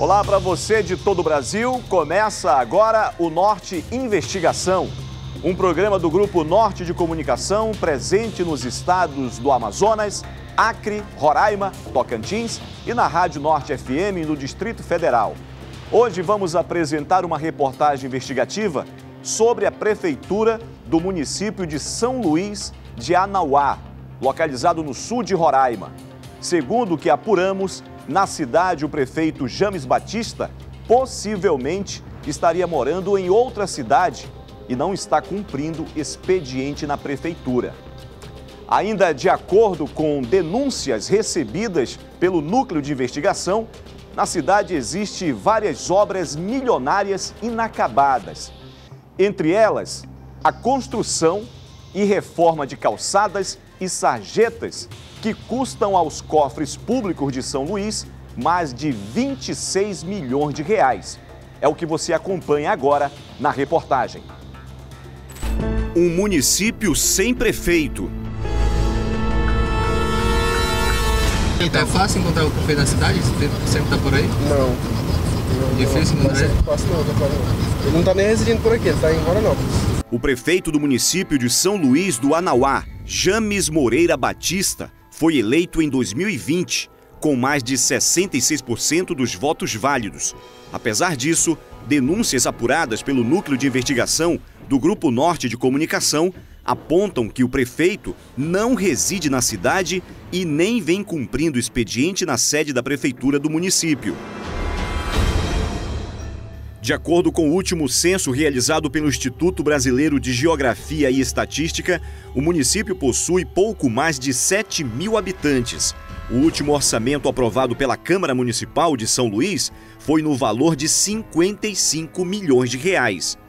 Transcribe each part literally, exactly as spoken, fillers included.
Olá para você de todo o Brasil. Começa agora o Norte Investigação, um programa do Grupo Norte de Comunicação presente nos estados do Amazonas, Acre, Roraima, Tocantins e na Rádio Norte F M no Distrito Federal. Hoje vamos apresentar uma reportagem investigativa sobre a prefeitura do município de São Luís de Anauá, localizado no sul de Roraima. Segundo o que apuramos, na cidade o prefeito James Batista possivelmente estaria morando em outra cidade e não está cumprindo expediente na prefeitura. Ainda de acordo com denúncias recebidas pelo núcleo de investigação, na cidade existem várias obras milionárias inacabadas. Entre elas, a construção e reforma de calçadas e sarjetas que custam aos cofres públicos de São Luís mais de vinte e seis milhões de reais. É o que você acompanha agora na reportagem. Um município sem prefeito. É fácil encontrar o prefeito da cidade? Você sempre está por aí? Não. não Difícil, não, não é? Fácil não, não, ele não está nem residindo por aqui, ele está em Moranópolis. O prefeito do município de São Luís do Anauá, James Moreira Batista, foi eleito em dois mil e vinte, com mais de sessenta e seis por cento dos votos válidos. Apesar disso, denúncias apuradas pelo Núcleo de Investigação do Grupo Norte de Comunicação apontam que o prefeito não reside na cidade e nem vem cumprindo expediente na sede da prefeitura do município. De acordo com o último censo realizado pelo Instituto Brasileiro de Geografia e Estatística, o município possui pouco mais de sete mil habitantes. O último orçamento aprovado pela Câmara Municipal de São Luís foi no valor de cinquenta e cinco milhões de reais.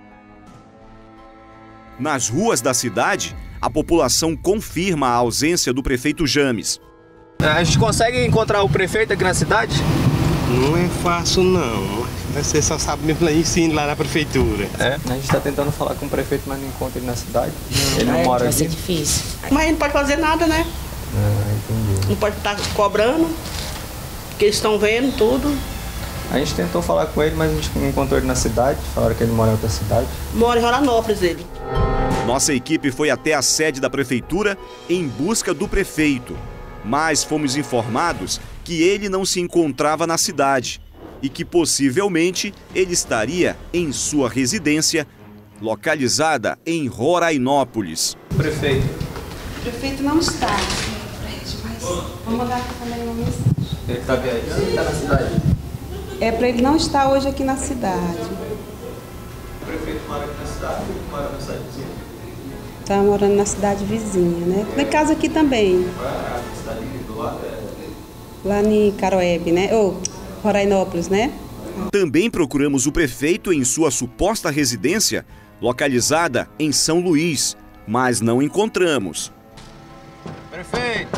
Nas ruas da cidade, a população confirma a ausência do prefeito James. A gente consegue encontrar o prefeito aqui na cidade? Não é fácil não, você só sabe mesmo lá em cima, lá na prefeitura. É, a gente está tentando falar com o prefeito, mas não encontra ele na cidade. Não, ele não é, mora vai aqui. ser difícil. Mas não pode fazer nada, né? Ah, entendi. Não pode estar cobrando, porque eles estão vendo tudo. A gente tentou falar com ele, mas a gente não encontrou ele na cidade, falaram que ele mora em outra cidade. Mora em Roranópolis ele. Nossa equipe foi até a sede da prefeitura em busca do prefeito, mas fomos informados que ele não se encontrava na cidade e que possivelmente ele estaria em sua residência, localizada em Rorainópolis. Prefeito. O prefeito não está no prédio, mas vou mandar aqui também uma mensagem. Ele está viajando ou está na cidade? É para ele não estar hoje aqui na cidade. O prefeito mora aqui na cidade ou mora na cidade vizinha? Está morando na cidade vizinha, né? Tem casa aqui também. Qual é a cidade do lado? Lá em Caroebe, né? Ou Rorainópolis, né? Também procuramos o prefeito em sua suposta residência, localizada em São Luís, mas não encontramos. Prefeito!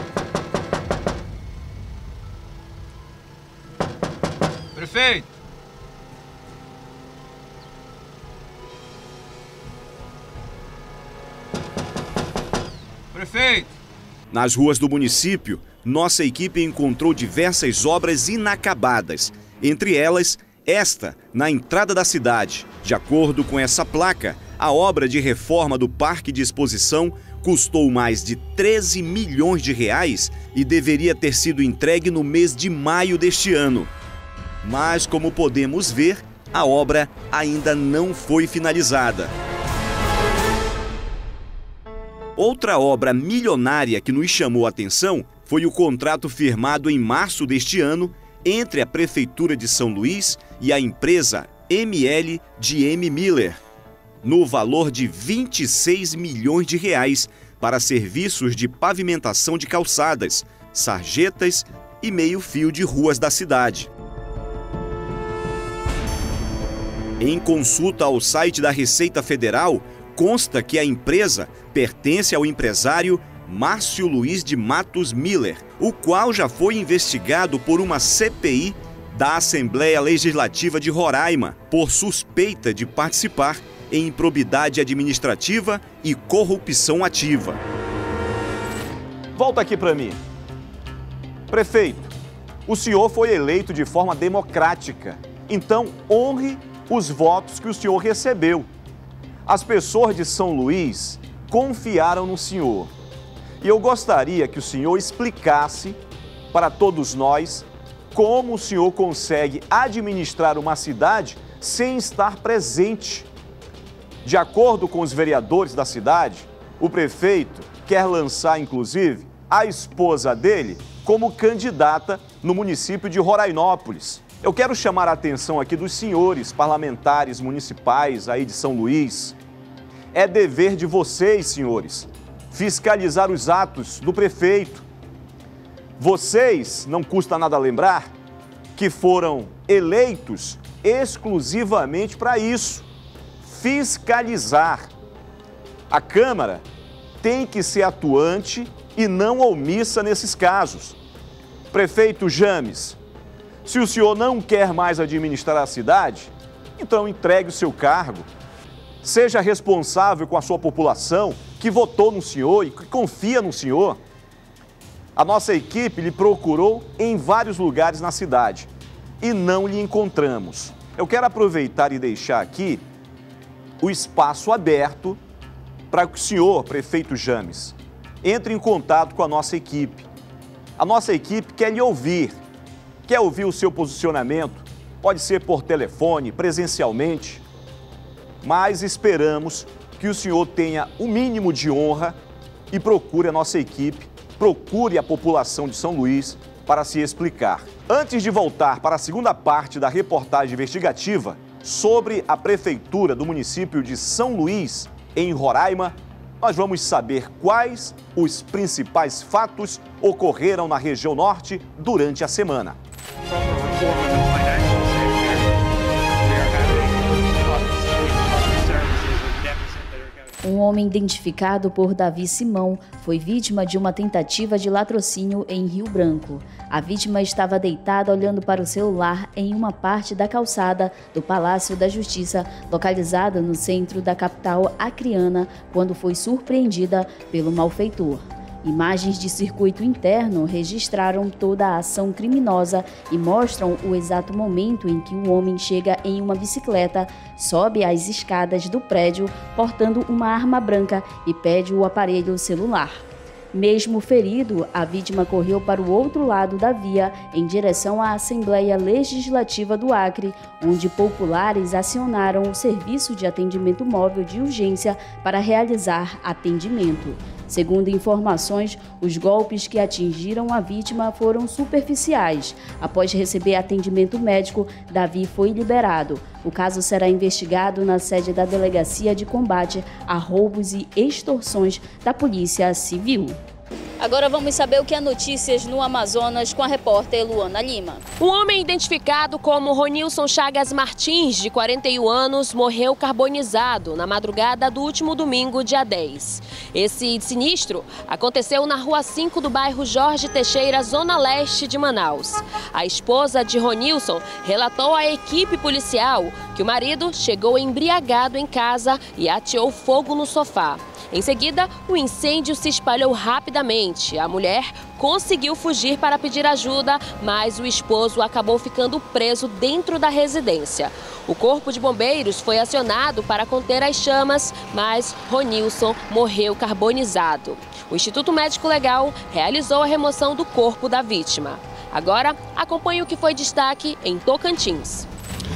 Prefeito! Prefeito! Nas ruas do município, nossa equipe encontrou diversas obras inacabadas, entre elas esta na entrada da cidade. De acordo com essa placa, a obra de reforma do Parque de Exposição custou mais de treze milhões de reais e deveria ter sido entregue no mês de maio deste ano. Mas, como podemos ver, a obra ainda não foi finalizada. Outra obra milionária que nos chamou a atenção foi o contrato firmado em março deste ano entre a Prefeitura de São Luís e a empresa M L de M. Miller, no valor de vinte e seis milhões de reais para serviços de pavimentação de calçadas, sarjetas e meio-fio de ruas da cidade. Em consulta ao site da Receita Federal, consta que a empresa pertence ao empresário Márcio Luiz de Matos Miller, o qual já foi investigado por uma C P I da Assembleia Legislativa de Roraima por suspeita de participar em improbidade administrativa e corrupção ativa. Volta aqui para mim. Prefeito, O senhor foi eleito de forma democrática, então honre os votos que o senhor recebeu. As pessoas de São Luís confiaram no senhor. E eu gostaria que o senhor explicasse para todos nós como o senhor consegue administrar uma cidade sem estar presente. De acordo com os vereadores da cidade, o prefeito quer lançar, inclusive, a esposa dele como candidata no município de Rorainópolis. Eu quero chamar a atenção aqui dos senhores parlamentares municipais aí de São Luís. É dever de vocês, senhores, fiscalizar os atos do prefeito. Vocês, não custa nada lembrar, que foram eleitos exclusivamente para isso, fiscalizar. A Câmara tem que ser atuante e não omissa nesses casos. Prefeito James, se o senhor não quer mais administrar a cidade, então entregue o seu cargo. Seja responsável com a sua população que votou no senhor e que confia no senhor. A nossa equipe lhe procurou em vários lugares na cidade e não lhe encontramos. Eu quero aproveitar e deixar aqui o espaço aberto para que o senhor, prefeito James, entre em contato com a nossa equipe. A nossa equipe quer lhe ouvir, quer ouvir o seu posicionamento, pode ser por telefone, presencialmente, mas esperamos que o senhor tenha o mínimo de honra e procure a nossa equipe, procure a população de São Luís para se explicar. Antes de voltar para a segunda parte da reportagem investigativa sobre a prefeitura do município de São Luís, em Roraima, nós vamos saber quais os principais fatos ocorreram na região norte durante a semana. Um homem identificado por Davi Simão foi vítima de uma tentativa de latrocínio em Rio Branco. A vítima estava deitada olhando para o celular em uma parte da calçada do Palácio da Justiça, localizada no centro da capital acreana, quando foi surpreendida pelo malfeitor. Imagens de circuito interno registraram toda a ação criminosa e mostram o exato momento em que o homem chega em uma bicicleta, sobe as escadas do prédio portando uma arma branca e pede o aparelho celular. Mesmo ferido, a vítima correu para o outro lado da via, em direção à Assembleia Legislativa do Acre, onde populares acionaram o Serviço de Atendimento Móvel de Urgência para realizar atendimento. Segundo informações, os golpes que atingiram a vítima foram superficiais. Após receber atendimento médico, Davi foi liberado. O caso será investigado na sede da Delegacia de Combate a Roubos e Extorsões da Polícia Civil. Agora vamos saber o que é notícias no Amazonas com a repórter Luana Lima. Um homem identificado como Ronilson Chagas Martins, de quarenta e um anos, morreu carbonizado na madrugada do último domingo, dia dez. Esse sinistro aconteceu na Rua cinco do bairro Jorge Teixeira, zona leste de Manaus. A esposa de Ronilson relatou à equipe policial que o marido chegou embriagado em casa e ateou fogo no sofá. Em seguida, o incêndio se espalhou rapidamente. A mulher conseguiu fugir para pedir ajuda, mas o esposo acabou ficando preso dentro da residência. O corpo de bombeiros foi acionado para conter as chamas, mas Ronilson morreu carbonizado. O Instituto Médico Legal realizou a remoção do corpo da vítima. Agora, acompanhe o que foi destaque em Tocantins.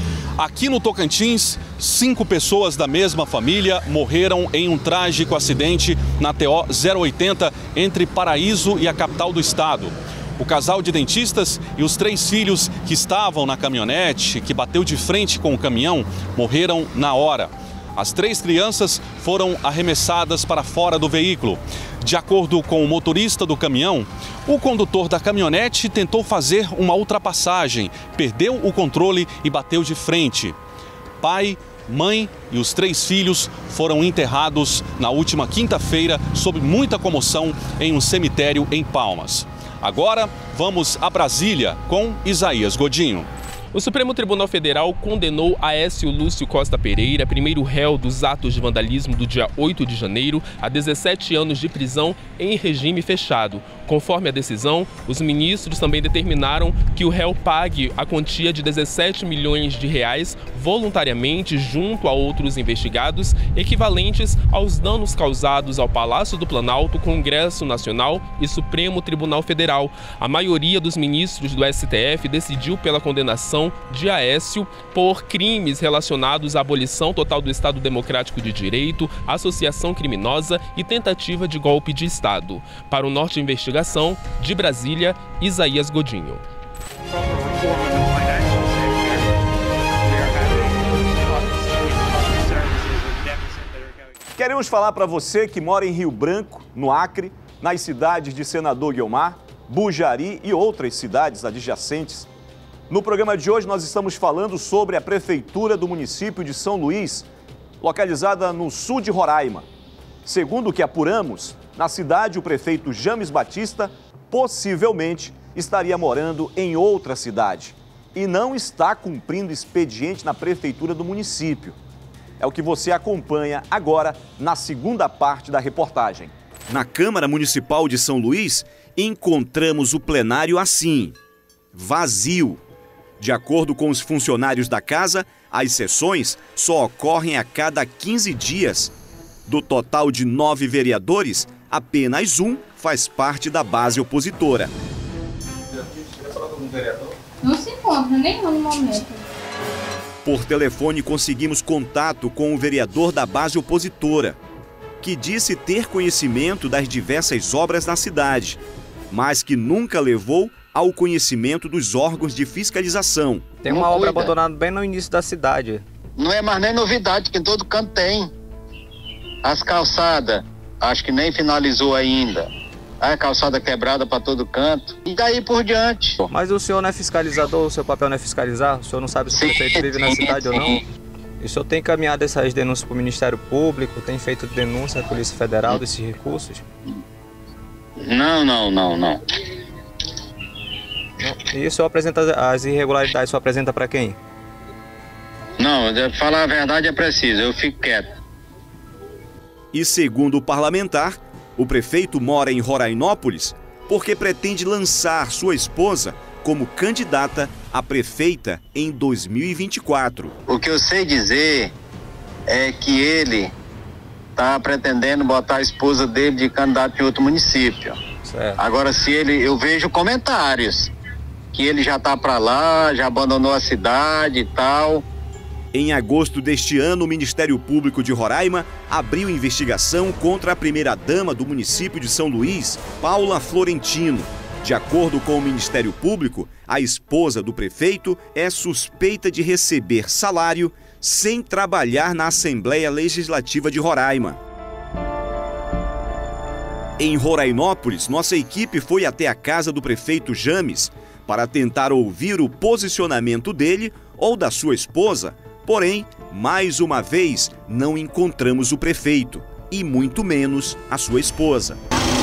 Aqui no Tocantins, cinco pessoas da mesma família morreram em um trágico acidente na T O zero oitenta entre Paraíso e a capital do estado. O casal de dentistas e os três filhos que estavam na caminhonete, que bateu de frente com o caminhão, morreram na hora. As três crianças foram arremessadas para fora do veículo. De acordo com o motorista do caminhão, o condutor da caminhonete tentou fazer uma ultrapassagem, perdeu o controle e bateu de frente. Pai, mãe e os três filhos foram enterrados na última quinta-feira sob muita comoção em um cemitério em Palmas. Agora vamos a Brasília com Isaías Godinho. O Supremo Tribunal Federal condenou Aécio Lúcio Costa Pereira, primeiro réu dos atos de vandalismo do dia oito de janeiro, a dezessete anos de prisão em regime fechado. Conforme a decisão, os ministros também determinaram que o réu pague a quantia de dezessete milhões de reais voluntariamente junto a outros investigados, equivalentes aos danos causados ao Palácio do Planalto, Congresso Nacional e Supremo Tribunal Federal. A maioria dos ministros do S T F decidiu pela condenação de Aécio por crimes relacionados à abolição total do Estado Democrático de Direito, associação criminosa e tentativa de golpe de Estado. Para o Norte Investigação, de Brasília, Isaías Godinho. Queremos falar para você que mora em Rio Branco, no Acre, nas cidades de Senador Guiomar, Bujari e outras cidades adjacentes. No programa de hoje nós estamos falando sobre a prefeitura do município de São Luís, localizada no sul de Roraima. Segundo o que apuramos, na cidade o prefeito James Batista possivelmente estaria morando em outra cidade e não está cumprindo expediente na prefeitura do município. É o que você acompanha agora na segunda parte da reportagem. Na Câmara Municipal de São Luís, encontramos o plenário assim, vazio. De acordo com os funcionários da casa, as sessões só ocorrem a cada quinze dias. Do total de nove vereadores, apenas um faz parte da base opositora. Não se encontra nenhum no momento. Por telefone conseguimos contato com o vereador da base opositora, que disse ter conhecimento das diversas obras na cidade, mas que nunca levou ao conhecimento dos órgãos de fiscalização. Tem uma obra abandonada bem no início da cidade. Não é mais nem novidade, que em todo canto tem. As calçadas, acho que nem finalizou ainda. A calçada quebrada para todo canto. E daí por diante. Mas o senhor não é fiscalizador, o seu papel não é fiscalizar? O senhor não sabe se o prefeito vive na cidade ou não? E o senhor tem encaminhado essas denúncias para o Ministério Público? Tem feito denúncia à Polícia Federal desses recursos? Não, não, não, não. E o senhor apresenta as irregularidades, o senhor apresenta para quem? Não, falar a verdade é preciso, eu fico quieto. E segundo o parlamentar, o prefeito mora em Rorainópolis porque pretende lançar sua esposa como candidata a prefeita em dois mil e vinte e quatro. O que eu sei dizer é que ele está pretendendo botar a esposa dele de candidato em outro município. Certo. Agora, se ele, eu vejo comentários que ele já está para lá, já abandonou a cidade e tal. Em agosto deste ano, o Ministério Público de Roraima abriu investigação contra a primeira-dama do município de São Luís, Paula Florentino. De acordo com o Ministério Público, a esposa do prefeito é suspeita de receber salário sem trabalhar na Assembleia Legislativa de Roraima. Em Rorainópolis, nossa equipe foi até a casa do prefeito James para tentar ouvir o posicionamento dele ou da sua esposa. Porém, mais uma vez, não encontramos o prefeito e muito menos a sua esposa.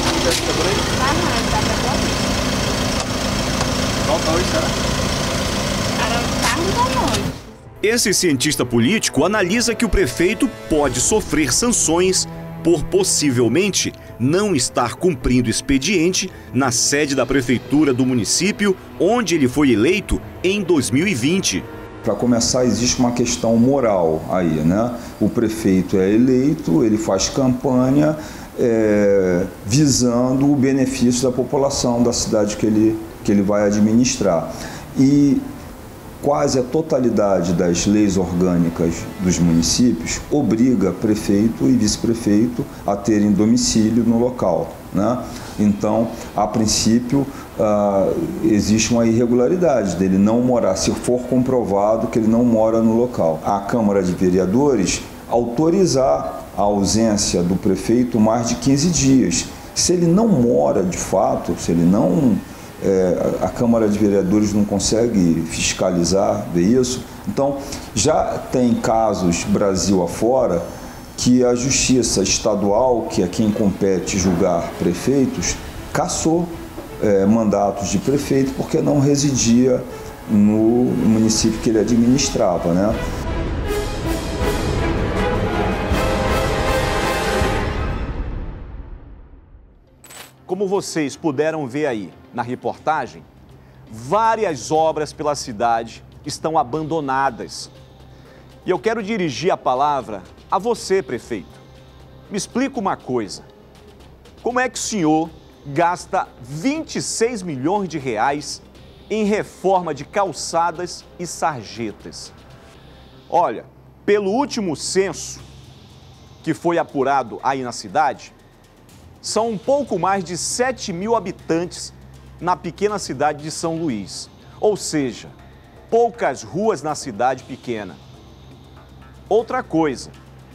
Esse cientista político analisa que o prefeito pode sofrer sanções por possivelmente não estar cumprindo expediente na sede da prefeitura do município, onde ele foi eleito em dois mil e vinte. Para começar, existe uma questão moral aí, né? O prefeito é eleito, ele faz campanha é, visando o benefício da população da cidade que ele, que ele vai administrar. E quase a totalidade das leis orgânicas dos municípios obriga prefeito e vice-prefeito a terem domicílio no local, né? Então, a princípio, uh, existe uma irregularidade dele não morar, se for comprovado que ele não mora no local. A Câmara de Vereadores autorizar a ausência do prefeito mais de quinze dias. Se ele não mora de fato, se ele não... É, a Câmara de Vereadores não consegue fiscalizar, ver isso. Então, já tem casos Brasil afora que a Justiça Estadual, que é quem compete julgar prefeitos, cassou é, mandatos de prefeito porque não residia no município que ele administrava, né? Como vocês puderam ver aí na reportagem, várias obras pela cidade estão abandonadas. E eu quero dirigir a palavra a você, prefeito. Me explica uma coisa. Como é que o senhor gasta vinte e seis milhões de reais em reforma de calçadas e sarjetas? Olha, pelo último censo que foi apurado aí na cidade, são um pouco mais de sete mil habitantes na pequena cidade de São Luís. Ou seja, poucas ruas na cidade pequena. Outra coisa,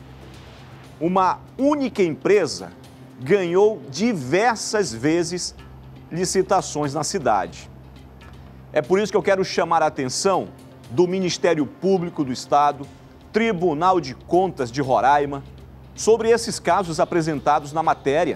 uma única empresa ganhou diversas vezes licitações na cidade. É por isso que eu quero chamar a atenção do Ministério Público do Estado, Tribunal de Contas de Roraima, sobre esses casos apresentados na matéria.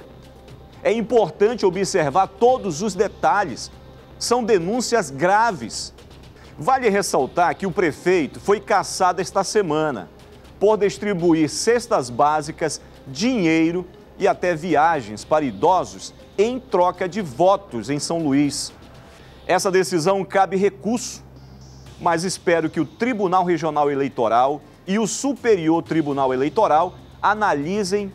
É importante observar todos os detalhes. São denúncias graves. Vale ressaltar que o prefeito foi cassado esta semana por distribuir cestas básicas, dinheiro e até viagens para idosos em troca de votos em São Luís. Essa decisão cabe recurso, mas espero que o Tribunal Regional Eleitoral e o Superior Tribunal Eleitoral analisem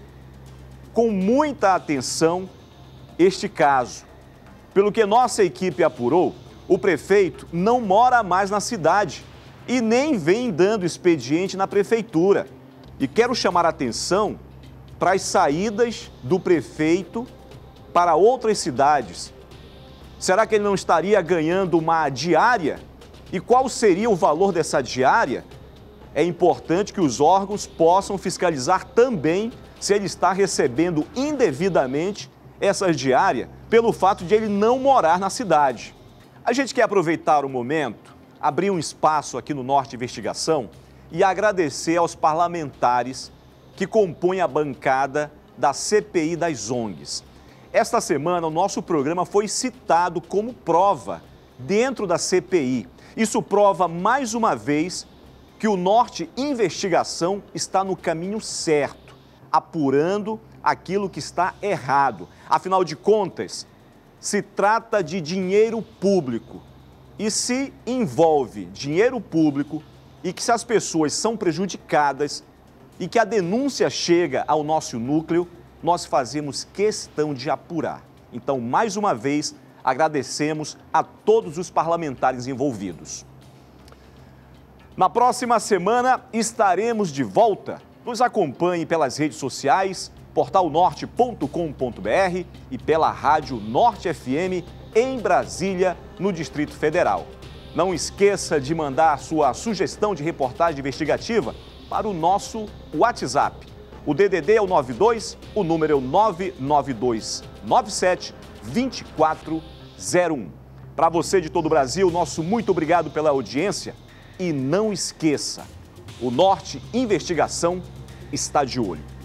com muita atenção este caso. Pelo que nossa equipe apurou, o prefeito não mora mais na cidade e nem vem dando expediente na prefeitura. E quero chamar a atenção para as saídas do prefeito para outras cidades. Será que ele não estaria ganhando uma diária? E qual seria o valor dessa diária? É importante que os órgãos possam fiscalizar também se ele está recebendo indevidamente essa diária pelo fato de ele não morar na cidade. A gente quer aproveitar o momento, abrir um espaço aqui no Norte Investigação e agradecer aos parlamentares que compõem a bancada da C P I das O N Gs. Esta semana, o nosso programa foi citado como prova dentro da C P I. Isso prova, mais uma vez, que o Norte Investigação está no caminho certo, apurando aquilo que está errado. Afinal de contas, se trata de dinheiro público. E se envolve dinheiro público e que se as pessoas são prejudicadas e que a denúncia chega ao nosso núcleo, nós fazemos questão de apurar. Então, mais uma vez, agradecemos a todos os parlamentares envolvidos. Na próxima semana estaremos de volta. Nos acompanhe pelas redes sociais, portal norte ponto com ponto br e pela Rádio Norte F M em Brasília, no Distrito Federal. Não esqueça de mandar sua sugestão de reportagem investigativa para o nosso WhatsApp. O D D D é o nove dois, o número é o nove nove dois nove sete dois quatro zero um. Para você de todo o Brasil, nosso muito obrigado pela audiência e não esqueça, o Norte Investigação está de olho.